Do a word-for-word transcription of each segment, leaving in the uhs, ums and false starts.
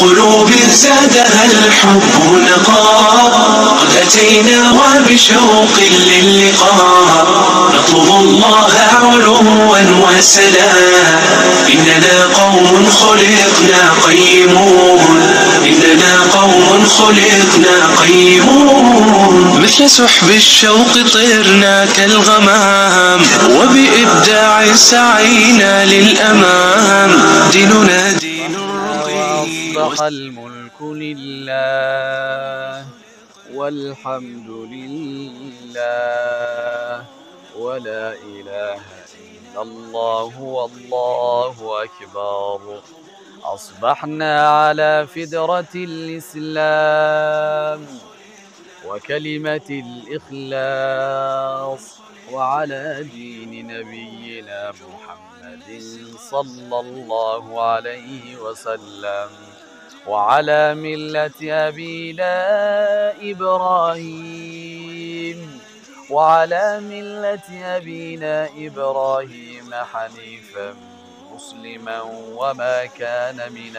قلوب زادها الحب نقاء، قد أتينا وبشوق للقاء، نطلب الله علوا وسنا، إننا قوم خلقنا قيمون، إننا قوم خلقنا قيمون. مثل سحب الشوق طرنا كالغمام، وبإبداع سعينا للأمام، ديننا دين الرقي. وأصبح الملك لله والحمد لله ولا إله إلا الله والله أكبر. أصبحنا على فدرة الإسلام وكلمة الإخلاص وعلى دين نبينا محمد صلى الله عليه وسلم وعلى ملة أبينا إبراهيم وعلى ملة أبينا إبراهيم حنيفا مسلما وما كان من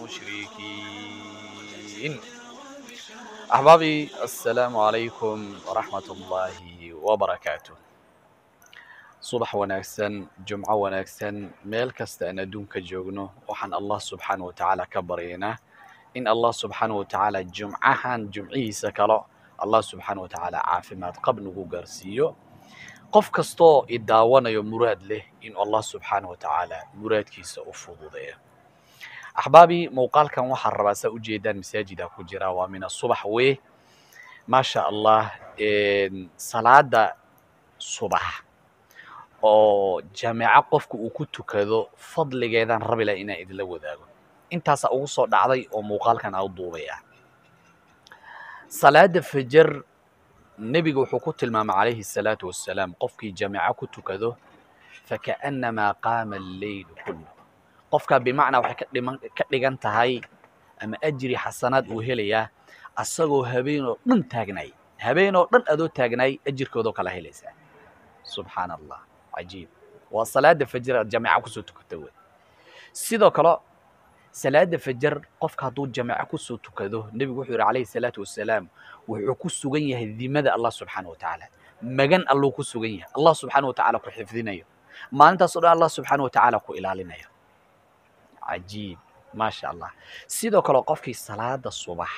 المشركين. أحبابي، السلام عليكم ورحمة الله وبركاته. صباح وناكسن، جمعة وناكسن، ميل كستا أنا دونك جوجنو وحن الله سبحانه وتعالى كبرينا إن الله سبحانه وتعالى جمعهان جمعي سكلا الله سبحانه وتعالى عافمات قبل نقو قرسيو قف كستو إداوانا يو مراد له إن الله سبحانه وتعالى مراد كيسا أفضو ذيه. أحبابي، موقال كان وحر رباسة أجيدان مساجدة كجرا ومن الصبح ويه ما شاء الله صلاة صبح oo jaamaca qofku uu ku tukado fadligeedan rabi la ina idin la wadaago intaas ugu soo dhacday oo muuqaalkan aan duubaya. salaada fajr nabiga wuxuu ku tilmaamay calayhi salaatu wassalaam qofkii jaamaca ku tukado fakaannama qaama al-layl kullu, qofka bimacna waxay ka dhiman ka dhigan tahay ama ajri xasanaad uu helaya asagoo habeen oo dhan taagnay habeen oo dhan adoo taagnay ajirkooda kala helaysa. subhanallah, عجيب. وصلاة الفجر الجماعة كسو تكتوه سيدو كلا صلاة الفجر قف كادو جماعة كسو تكتوه النبي وحور عليه الصلاة والسلام وحكسو جنيه ذي مدى الله سبحانه وتعالى مجن الله كسو جنيه الله سبحانه وتعالى كحفظنا يو ما أنت صدق الله سبحانه وتعالى كإلالنا يو. عجيب ما شاء الله. سيدو كلا قف في صلاة الصبح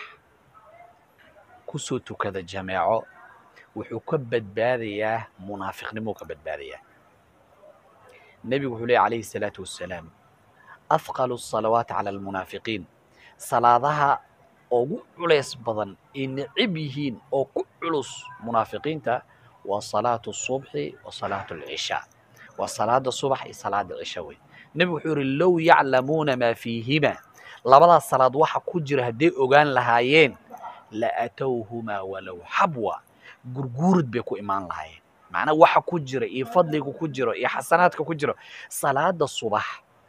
كسو تكتوه جماعة وحكبت بارية منافق نمو كبت بارية. النبي وحولي عليه الصلاة والسلام أثقل الصلوات على المنافقين صلاةها أو عليس بدن إن عبيهين أو كعلص منافقين تا وصلاة الصبح وصلاة العشاء وصلاة الصبح وصلاة العشاء. النبي وحولي لو يعلمون ما فيهما لبدا الصلاة وحا كجر هدي أغان لهايين لأتوهما ولو حبوا قرقورد بيكو إيمان لهايين معناه waxa ku jira iyo fadliga ku jira iyo xasanaadka ku jira salaada subax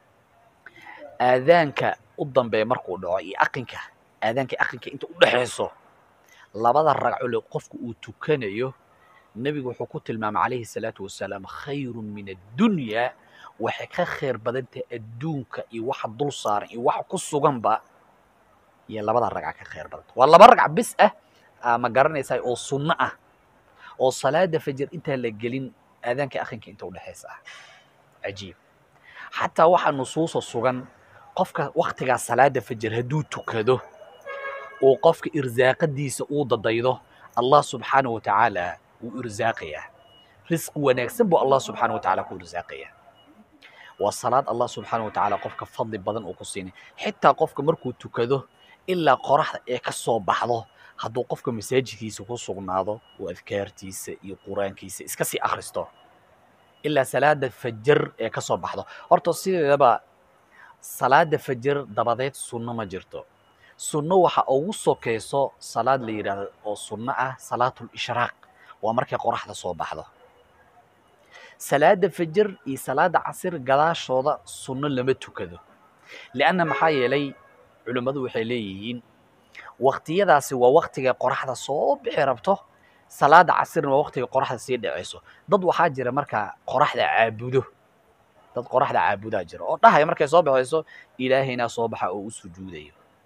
aadaanka u dambeeyo markuu dhaco iyo aqinka aadaanka aqinka inta u dhaxayso labada ragco ee qofku uu tukanayo nabigu wuxuu ku tilmaamay calayhi salaatu wassalaam khayrun min ad-dunya waxa ka khayr badanta adduunka iyo waxa dul saaran iyo waxa ku sugan ba iyo labada ragco ka khayr badanta waa laba ragco bis ah ma garanaysaa oo sunna ah oo salaada fajr inta la gelin aadaanka aqinka inta u dhaxaysa. عجيب. حتى waxa nusuus sugan qofka waqtiga salaada fajr haduu tukado oo qofka irsaaqadiisa uu dadaydo Allah subhanahu wa ta'ala uu irsaaqaya risq wanaagsan buu Allah subhanahu wa ta'ala ku irsaaqaya. wa salaad Allah subhanahu wa ta'ala qofka fadli badan uu ku siinay xitaa qofka markuu tukado ilaa qoraxda ee ka soo baxdo hadduu qofka masaajidkiisa ku sugnaado oo adkaartiisa iyo quraankiisa iska sii akhristo ilaa salaada fajr ee ka soo baxdo. horta sideedaba salaada fajr dabadeed sunno ma jirto. sunno waxa ugu sokeyso salaad la yiraahdo oo sunno ah salaatul ishraaq waa markay qoraxda soo baxdo. salaada fajr iyo salaada casr gadaashooda sunno lama tukado lianna maxaa yeelay culimadu waxay leeyihiin waqtiyadaasi waa waqtiga qoraxda soo bixi rabto salaada casrna waa waqtiga qoraxda sii dhacayso. dad waxaa jira marka qoraxda caabudo dad qoraxda caabuda jira oo dhahay markay soo baxayso ilaahayna soo baxa oo u sujuudayo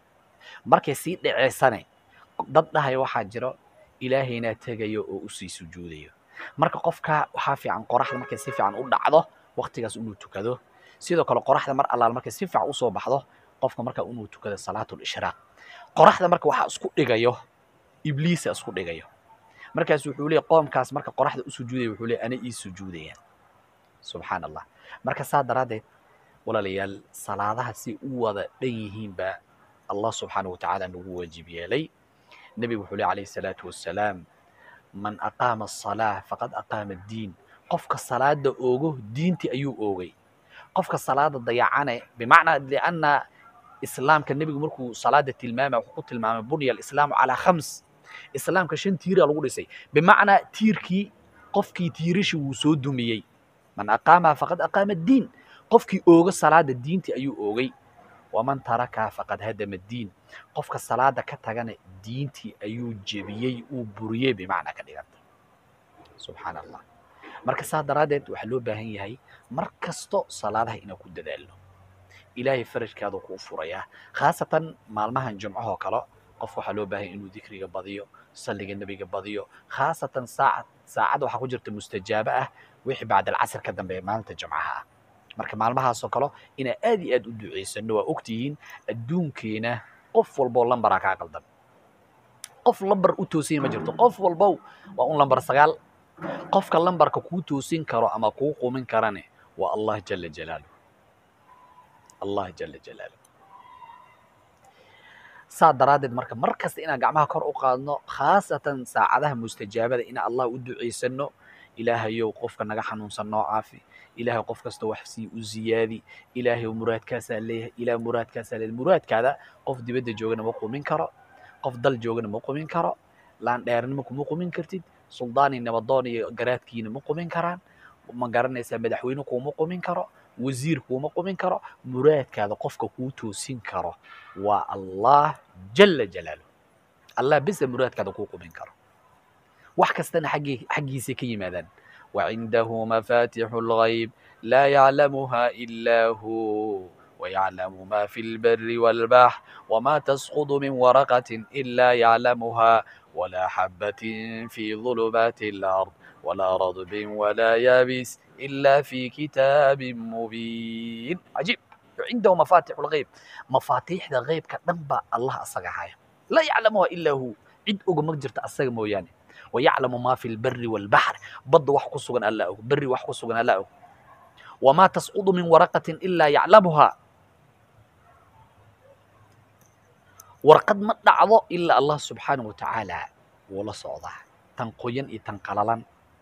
markay sii dhaceysane dad dhahay waxaa jiro ilaahayna tagayo oo u sii sujuudayo marka qofka waxaa fiican qoraxda markay si fiican u dhacdo waqtigaas inuu tukado sidoo kale qoraxda mar allaal markay si fiican u soo baxdo qofka marka inuu tukado salaatul ishraaq qoraxda marka waxa isku dhigayo ibliis isku dhigayo markaas wuxuu leeyahay qoomkaas marka qoraxda u sujuuday wuxuu leeyahay ana ii sujuudayaan subhanallah marka saa daraadeed walaalayaal salaadaha si u wada dhan yihiin ba Allah subhanahu wa ta'ala nagu waajib yeelay nabi wuxuu leeyahay alayhi salatu wassalaam man aqama as-salah faqad aqama ad-din qofka salaada oogo diinti ayuu oogay qofka salaada dayacane bimaana lianna islaamka nabigu markuu salaada tilmaamay wuxuu ku tilmaamay bunya al-islam ala khams islaamka shan tiir lagu dhisay bimaana tiirkii qofkii tiirishi uu soo dumiyay man aqama faqad aqama ad-din qofkii ooga salaada diinti ayuu oogay waman taraka faqad hadama ad-din qofka salaada ka tagana diinti ayuu jabiyay uu buriyay bimaana ka dhiganta subhanallah marka saa daraadeed waxa loo baahan yahay mar kasto salaadaha inaan ku dadaalno ilaahay farajkaada ku furaya khaasatan maalmahan jumcaha kale qof waxa loo baahan inuu dhikriga badiyo salliga nabiga badiyo khaasatan saacad saacad waxa ku jirta mustajaaba ah wixii baad al-casr ka dambeeya maalinta jumcaha marka maalmahaas oo kale ina aad iyo aad u duceysano waa ogtihiin adduunkeena qof walbo lambar ka qaldan qof lambar u toosay ma jirto qof walbo waa un lambar sagaal qofka lambarka ku toosin karo ama ku qumin karane waa Allah jalla jalaaluhu Allah jalla jalaaluhu saadaradeed marka markasta ina gacmaha kor u qaadno khaasatan saacadaha mustajaabada ina Allah u duceysano ilaahayow qofka naga xanuunsan noo caafi ilaahay qof kasta wax si u ziyaadi ilaahay muraadkaas leeyahay ilaa muraadkaas leeyahay muraadkaada qof dibadda joogana ma qumin karo qof dal joogana ma qumin karo laan dheernimo kuma qumin kartid suldaani nabadoon iyo garaadkiina ma qumin karaan ma garanaysaa madaxweyne kuma qumin karo wasiir kuma qumin karo muraadkaada qofka ku toosin karo waa Allah jalla jalaaluhu Allah bis muraadkaada ku qumin karo wax kastana xaqi xaqiisa ka yimaadaan وعنده مفاتيح الغيب لا يعلمها إلا هو ويعلم ما في البر والبحر وما تسقط من ورقة إلا يعلمها ولا حبة في ظلمات الأرض ولا رطب ولا يابس إلا في كتاب مبين عجيب عنده مفاتيح الغيب مفاتيح الغيب كنبا الله أصغى لا يعلمها إلا هو عد أقوم جرت أصغى موياني ويعلم ما في البر والبحر بض وحق سجن الله بر وحق سجن الله وما تسقط من ورقة إلا يعلمها ورقد ما دعض إلا الله سبحانه وتعالى ولا صعده تنقيا تنقللا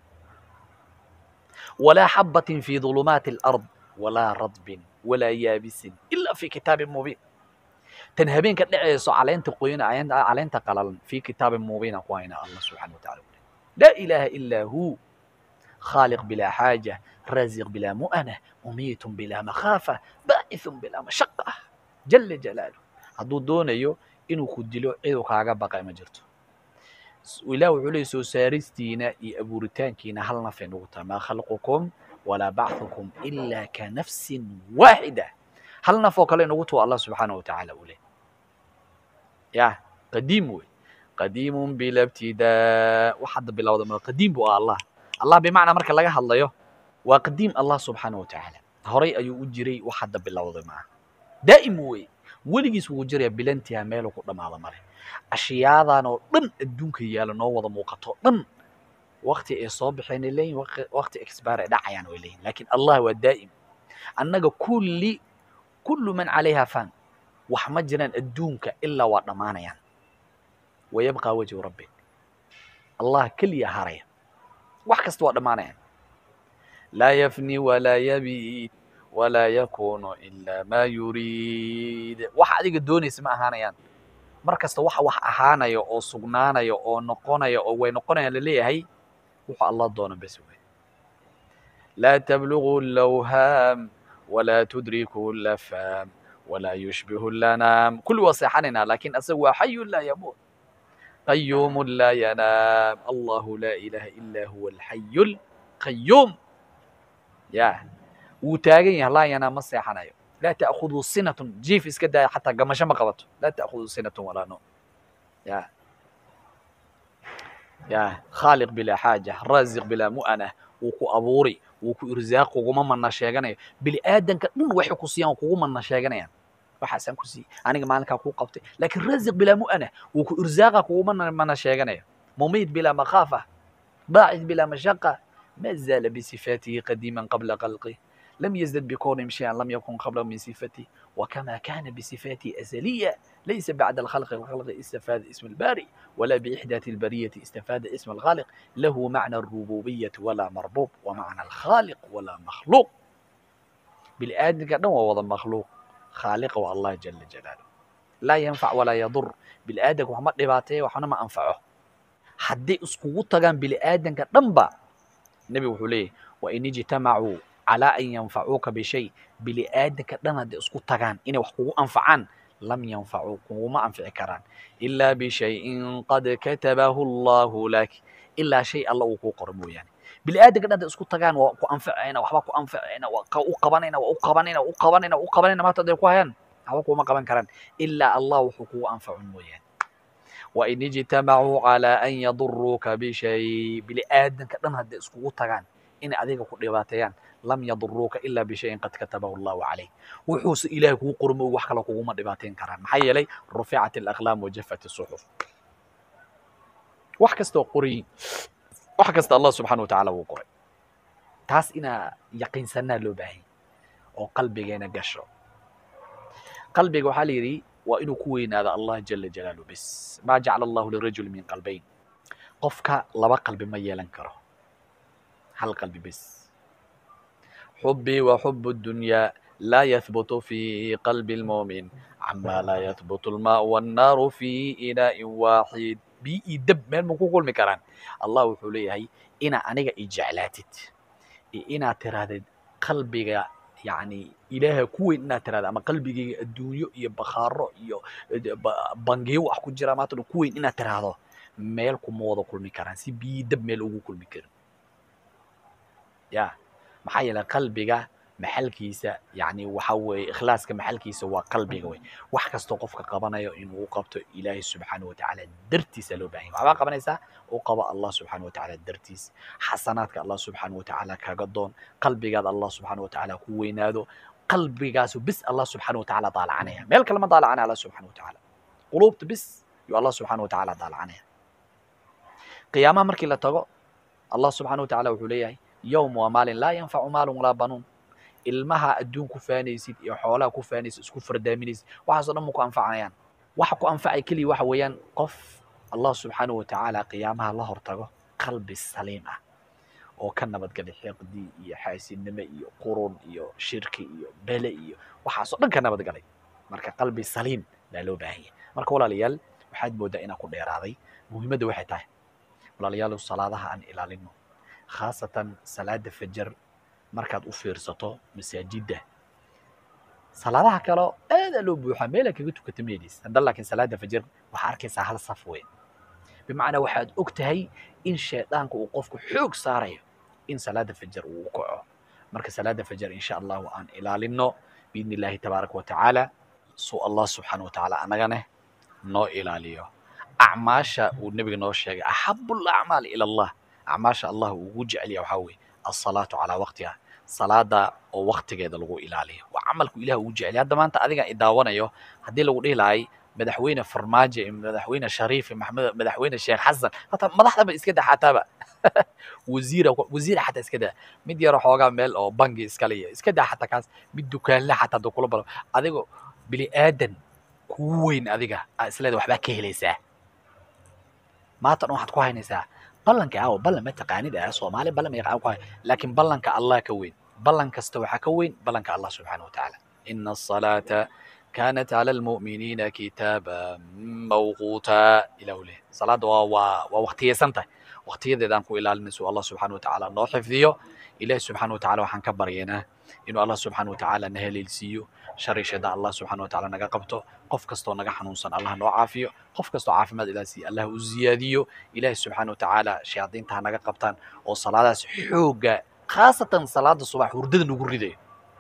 ولا حبة في ظلمات الأرض ولا رطب ولا يابس إلا في كتاب مبين تنهبين كدعيس على انت قوينا على انت قلل في كتاب مبين قوينا الله سبحانه وتعالى لا إله إلا هو خالق بلا حاجة رازق بلا مؤنة مميت بلا مخافة باعث بلا مشقة جل جلاله هذو دونيو إنو كدلو عيدو كاغا بقى مجرتو وإله عليه سارستينا أبورتانكينا هل نفي نغتا ما خلقكم ولا بعثكم إلا كنفس واحدة هل نفوك لي نغتو الله سبحانه وتعالى أولي يا قديم وي قديم بلا ابتداء وحد بلا وضع قديم بقى الله الله بمعنى مركا لغا هالله وقديم الله سبحانه وتعالى هوري أيو أجري وحد بلا وضع معه دائم وي ولغيس وجري بلانتها ميلو قدام هذا مرة أشياء نو ضمن الدنك يالا نو وضع موقته ضمن وقت إصابة حين اللين وقت إكسبار دعيان ولين لكن الله هو الدائم أنك كل كل من عليها فان وحمجنا الدنك إلا وضمانا يعني ويبقى وجه ربك الله كل يهاري وحكست وضمانا يعني لا يفني ولا يبيت ولا يكون إلا ما يريد waxa adiga doonaysa ma ahaanayaan markasta waxa wax ahaanayo oo sugnaanayo oo noqonayo oo way noqonayaan leeyahay waxa Allah doono bas way لا تبلغ اللوهام ولا تدرك اللفام ولا يشبه اللنام كل وصيحنا لكن أسوى حي لا يموت قيوم لا ينام الله لا إله إلا هو الحي القيوم يا وتاجي لا ينام صيحنا لا تأخذه سنة جيف إسكدا حتى قمشة ما قبطه لا تأخذه سنة ولا نوم يا يا خالق بلا حاجة رازق بلا مؤنة وكو أبوري وكو إرزاق وكو من نشاغني بالآدم كدن وحي كسيان وكو من نشاغني وحسن كسي أنا مالك كو قبطي لكن رازق بلا مؤنة وكو إرزاق وكو من من نشاغني مميت بلا مخافة باعث بلا مشقة ما زال بصفاته قديما قبل خلقه لم يزدد بكون شيئا لم يكن قبله من صفته وكما كان بصفاته أزلية ليس بعد الخلق الخلق استفاد اسم الباري ولا بإحداث البرية استفاد اسم الخالق له معنى الربوبية ولا مربوب ومعنى الخالق ولا مخلوق بالآدم كأنه وضع مخلوق خالق والله جل جلاله لا ينفع ولا يضر بالآدم وحمد لباته وحنا ما أنفعه حدي اسكو تغان بالآدم كدنبا النبي وحوليه وإن اجتمعوا على أن ينفعوك بشيء بالآدم كدن هدي اسكو تغان إني وحكو أنفعان لم ينفعوك وما أنفع كران إلا بشيء قد كتبه الله لك إلا شيء الله وكو قرمو يعني بالآدم كدن هدي اسكو تغان وكو أنفعين وحبا كو أنفعين وقبانين وقبانين وقبانين وقبانين ما تدري كوهان حبا ما قبان كران إلا الله وحكو أنفعون يعني وإن اجتمعوا على أن يضروك بشيء بالآدم كدن هدي اسكو تغان إن أديك كو دباتيان لم يضروك إلا بشيء قد كتبه الله عليه وحوس إله كو قرمو wax kala kugu ma dhibaateen karaan maxay yeelay rufi'at al-aqlam wa jaffat as-suhuf wax kasto qori wax kasta Allah subhanahu wa ta'ala uu qoray taas ina yaqiinsanaa loo baahay oo qalbigeena gasho qalbiga waxa la yiri waa inuu ku weynaado Allah jalla jalaaluhu bis ma ja'ala Allah li rajul min qalbayn qofka laba qalbi ma yeelan karo hal qalbi bis حبي وحب الدنيا لا يثبت في قلب المؤمن عما لا يثبت الماء والنار في إناء واحد بيدب من مكوكل مكران الله وحوليه هي إنا أنيجا إجعلاتت إنا تراد قلبي يعني إله كوي إنا تراد أما قلبي الدنيا يبخار يو بانجيو أحكو جرامات كوي إنا تراد مالكم موضوع كل مكران سي بيدب مال كل مكران يا maxaa yeelay qalbiga maxalkiisa yani waxa weeye ikhlaaska maxalkiisa waa qalbiga way wax kasto qofka qabanayo inuu qabto ilaahay subhanahu wa ta'ala dartiisa loo baahan yahay waxa qabanaysa oo qaba Allah subhanahu wa ta'ala dartiis xasanaadka Allah subhanahu wa ta'ala kaaga doon qalbigaada Allah subhanahu wa ta'ala ku weynaado qalbigaas bis Allah subhanahu wa ta'ala daalacanaya meel kale ma daalacanaya Allah subhanahu wa ta'ala qulubta bis iyo Allah subhanahu wa ta'ala daalacanaya qiyaamaha markii la tago Allah subhanahu wa ta'ala wuxuu leeyahay يوم ومال لا ينفع مال ولا بنون ilmaha adduunku faanaysid iyo xoolaha ku faanaysid isku fardaaminaysid waxa soo dhan ku anfacayaan waxa ku anfacay kaliya waxa weeyaan qof Allah subhanahu wa ta'ala qiyaamaha la hortago qalbi saliim ah oo ka nabad galay xiqdi iyo xaasidnimo iyo qurun iyo shirki iyo bala iyo waxa soo dhan ka nabad galay marka qalbi saliim la loo baahan yahay marka walaalayaal waxaad moodaa inaa ku dheeraaday muhiimadda waxay tahay walaalayaal salaadaha aan ilaalino khaasatan salaada fajr markaad u fiirsato masaajidda salaadaha kale aad loo buuxa meel kaga tukato meelis hadda laakiin salaada fajr waxa arkaysaa hal saf weyn bimaana waxaad ogtahay in shaydaanku uu qofku xoog saarayo in salaada fajr uu kaco marka salaada fajr insha Allah aan ilaalino biidni Ilaahi tabaaraka wa ta'ala soo Allah subhanahu wa ta'ala anagana noo ilaaliyo acmaasha uu nabiga noo sheegay ahabbul a'maal ila Allah acmaasha Allah uu jecel yahay waxa weey الصلاة على وقتها صلاة أو وقت كذا لغو إلالي وعملك إله وجعل هذا ما أنت أذيك إداوانا يو هدي لغو إلهي مدحوين فرماجة مدحوين شريف محمد مدحوين الشيخ حسن حتى مدحنا بإسكده حتى بقى وزيرة وزيرة حتى إسكده مدي يروح وقع مال أو بنجي إسكالية إسكده حتى كاس بالدكان لا حتى دكولو بلو أذيكو بلي آدم كوين أذيك أسلاد وحبا كهليسة ما تنوح تكوهي نساء ballanka ah ballan ma taqaanid ah Soomaali ballan ma yaqaan ku laakiin ballanka Allah ka weyn ballan kasta waxa ka weyn ballanka Allah subhanahu wa ta'ala inna as-salata kanat 'ala al-mu'minina kitaban mawquta ilawli salada waa waa waqtiyeysanta waqtiyadeedan ku ilaalinayso Allah subhanahu wa ta'ala noo xifdiyo Ilaahi subhanahu wa ta'ala waxaan ka baryeena inuu Allah subhanahu wa ta'ala nahelilsiyo sharishada Allah subhanahu wa ta'ala naga qabto qof kasto naga xanuunsan Allah noo caafiyo qof kasto caafimaad ilaahi Allah u ziyadiyo Ilaahi subhanahu wa ta'ala shayaadiinta naga qabtaan oo salaadaas xooga khaasatan salaada subax hurdada nagu riday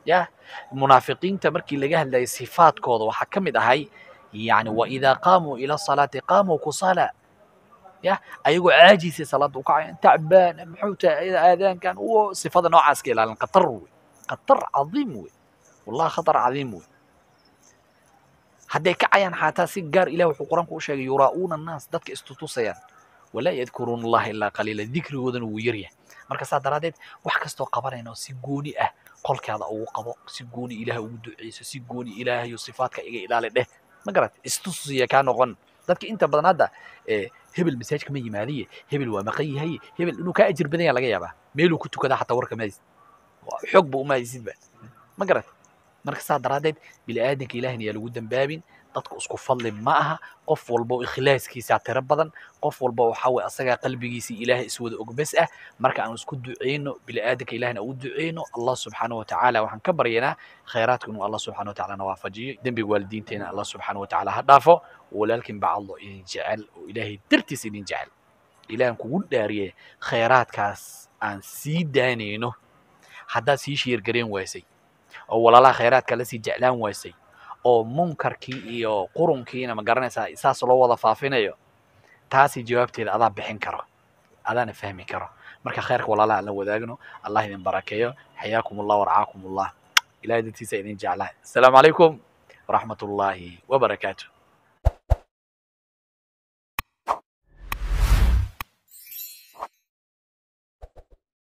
يا منافقين تمركي اللي جهل لي صفات كود وحكم ده هاي يعني وإذا قاموا إلى الصلاة قاموا كصلاة يا أيقو عاجز صلاة وقع تعبان محوتة إذا آذان كان هو صفات نوع عسكري لأن قطر قطر عظيم وي والله خطر عظيم وي حتى كعيان حتى سجار إله وحقران كل شيء يراؤون الناس ذاتك استوصيان ولا يذكرون الله إلا قليلا ذكر وذن ويريه marka saa daraadeed wax kastoo qabanayno si gooni ah qolkaada ugu qabo si gooni ilaahay ugu duceyso si gooni ilaahay sifaadka iga ilaali dheh ma garat istusiya ka noqon dadka inta badan hadda ee hebel message kama yimaadiye hebel waa maqan yahay hebel inuu ka ajir badan yahay laga yaabaa meel uu ku tukada xataa warka ma haysid xog buu ma haysidba ma garat marka saa daraadeed bil aadanka ilaahayna yaa lagu dambaabin dadku isku fadli ma aha qof walba ikhlaaskiisa tira badan qof walba waxa way asaga qalbigiisa ilaahay iswada og bas ah marka aan isku duceeyno bil aadanka ilaahayna u duceeyno Allah subhanahu wa ta'ala waxaan ka baryanaa khayraadkuna Allah subhanahu wa ta'ala nawaafajiyo dambi waalidiinteena Allah subhanahu wa ta'ala ha dhaafo walaalkin bacallo in jecel oo ilaahay dartiisa in jecel ilaahan kugu dhaariye khayraadkaas aan sii daaneyno hadaa sii sheer gareen waysay oo walaalaha khayraadka la sii jeclaan waysay oo munkarkii iyo qurunkiina ma garanaysaa isaas loo wada faafinayo taasi jawaabteeda adaa bixin karo adaana fahmi karo marka khayrka walaalaha la wadaagno Allah idin barakeeyo hayaakumullah waraakumullah ilaahay dadkiisa idin jeclaa assalaamu alaykum warahmatullahi wabarakatuh